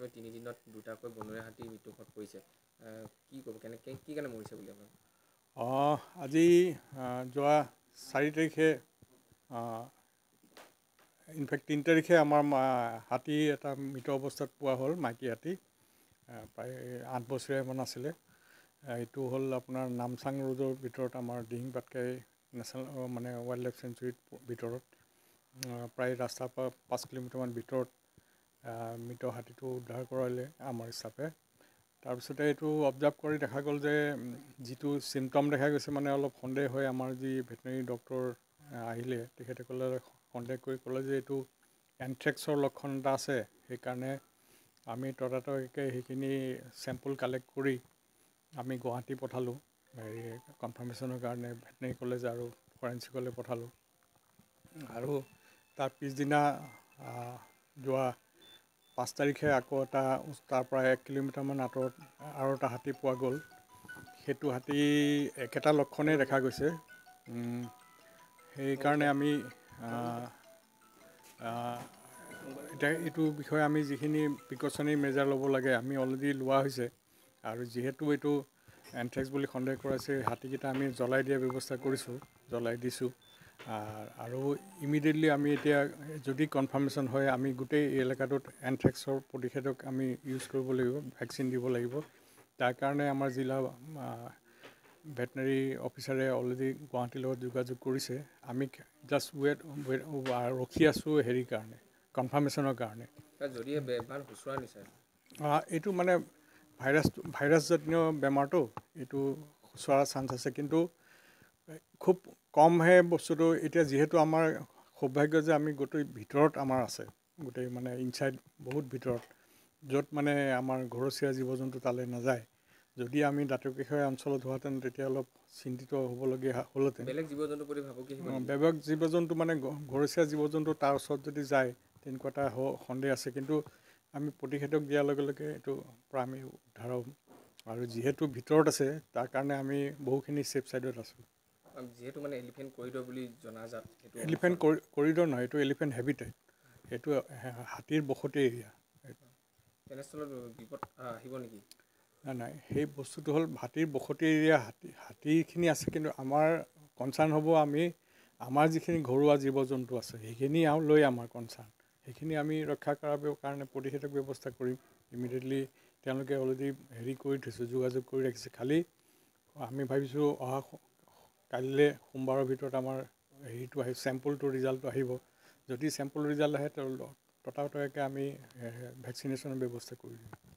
প্ৰথমে 3 দিনত দুটাকৈ বনৰীয়া হাতী মৃত্যুমুখত পৰিছে কি ক'ব কি কাৰণে মৰিছে বুলি আপোনাক আজি যোৱা 4 তাৰিখে ইনফেক্ট 3 তাৰিখে আমাৰ হাতী এটা মৃত অৱস্থাত পোৱা হ'ল মাইকী হাতী প্ৰায় 8 বছৰীয়ামান আছিলে এইটো হ'ল আপোনাৰ নামচাং ৰোডৰ ভিতৰত আমাৰ দিহিংপাটকাই নেশ্যনেল মানে ৱাইল্ড লাইফ চেঞ্চুৰীৰ ভিতৰত প্ৰায় ৰাস্তাৰ পৰা 5 কিলোমিটাৰমান ভিতৰত মৃত হাতীটো উদ্ধাৰ কৰালে আমাৰ হিচাপে তাৰপিছতে এইটো অবজাৰ্ভ কৰি দেখা গ'ল যে যিটো চিমটম দেখা গৈছে মানে অলপ সন্দেহ হয় আমাৰ যি ভেটেনেৰী ডক্টৰ আহিলে তেখেতসকলে সন্দেহ কৰি ক'লে যে এইটো এনথ্ৰেক্সৰ লক্ষণ এটা আছে সেইকাৰণে আমি ততাতৈয়াকৈ সেইখিনি চেম্পল কালেক্ট কৰি আমি গুৱাহাটী পঠালোঁ হেৰি কনফাৰ্মেশ্যনৰ কাৰণে ভেটেনেৰী কলেজ আৰু ফৰেঞ্চিকলৈ পঠালোঁ আৰু তাৰ পিছদিনা যোৱা 5 তাৰিখে আকৌ এটা তাৰ পৰা 1 কিলোমিটাৰমান আঁতৰত আৰু এটা হাতী পোৱা গ'ল সেইটো হাতী একেটা লক্ষণেই দেখা গৈছে সেইকাৰণে আমি এতিয়া এইটো বিষয়ে আমি যিখিনি প্ৰিকশ্যনেৰী মেজাৰ ল'ব লাগে আমি অলৰেডি লোৱা হৈছে আৰু যিহেতু এইটো এনথ্ৰেক্স বুলি সন্দেহ কৰাইছে হাতীকেইটা আমি জ্বলাই দিয়াৰ ব্যৱস্থা কৰিছোঁ জ্বলাই দিছোঁ আৰু ইমিডিয়েটলি আমি এতিয়া যদি কনফাৰ্মেশ্যন হয় আমি গোটেই এলেকাটোত এনথ্ৰেক্সৰ প্ৰতিষেধক আমি ইউজ কৰিব লাগিব ভেকচিন দিব লাগিব তাৰ কাৰণে আমাৰ জিলা ভেটেনেৰী অফিচাৰে অলৰেডি গুৱাহাটীৰ লগত যোগাযোগ কৰিছে আমি জাষ্ট ৰখি আছোঁ হেৰিৰ কাৰণে কনফাৰ্মেশ্যনৰ কাৰণে যদিহে বেমাৰ সুচৰা নিচায় এইটো মানে ভাইৰাছজনিত বেমাৰটো এইটো সুচৰাৰ চান্স আছে কিন্তু খুব কমহে বস্তুটো এতিয়া যিহেতু আমাৰ সৌভাগ্য যে আমি গোটেই ভিতৰত আমাৰ আছে গোটেই মানে ইনচাইড বহুত ভিতৰত য'ত মানে আমাৰ ঘৰচীয়া জীৱ জন্তু তালৈ নাযায় যদি আমি দাঁতিকাষৰীয়া অঞ্চলত হোৱাহেঁতেন তেতিয়া অলপ চিন্তিত হ'বলগীয়া হ'লহেঁতেন বেলেগ জীৱ জন্তুৰ প্ৰতি ভাবুকি আহিব নেকি বেলেগ জীৱ জন্তু মানে ঘৰচীয়া জীৱ জন্তু তাৰ ওচৰত যদি যায় তেনেকুৱা এটা সন্দেহ আছে কিন্তু আমি প্ৰতিষেধক দিয়াৰ লগে লগে এইটো পৰা আমি উদ্ধাৰ হ'ম আৰু যিহেতু ভিতৰত আছে তাৰ কাৰণে আমি বহুখিনি ছেফ ছাইডত আছোঁ যিহেতু মানে এলিফেণ্ট কৰিডৰ বুলি জনাজাত সেইটো এলিফেণ্ট অঞ্চল কৰিডৰ নহয় এইটো এলিফেণ্ট হেবিটেট সেইটো হাতীৰ বসতি এৰিয়া তেনেস্থলত বিপদ আহিব নেকি নাই সেই বস্তুটো হ'ল হাতীৰ বসতি এৰিয়া হাতীখিনি আছে কিন্তু আমাৰ কনচাৰ্ণ হ'ব আমি আমাৰ যিখিনি ঘৰুৱা জীৱ জন্তু আছে সেইখিনি লৈ আমাৰ কনচাৰ্ণ সেইখিনি আমি ৰক্ষা কৰাৰ কাৰণে প্ৰতিষেধক ব্যৱস্থা কৰিম ইমিডিয়েটলি তেওঁলোকে অলৰেডি হেৰি কৰি থৈছোঁ যোগাযোগ কৰি ৰাখিছে খালি আমি ভাবিছোঁ অহা কাইলৈ সোমবাৰৰ ভিতৰত আমাৰ হেৰিটো আহিব চেম্পলটো ৰিজাল্টটো আহিব যদি চেম্পল ৰিজাল্ট আহে ততাতৈয়াকৈ আমি ভেকচিনেশ্যনৰ ব্যৱস্থা কৰি দিম